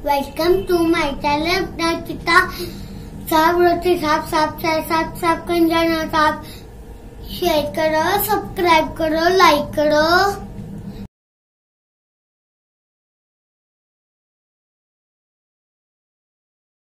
Welcome to my channel. अपना चिता साहब रोटी साहब साहब चाय साहब साहब कंजाना साहब शेयर करो, सब्सक्राइब करो, लाइक करो।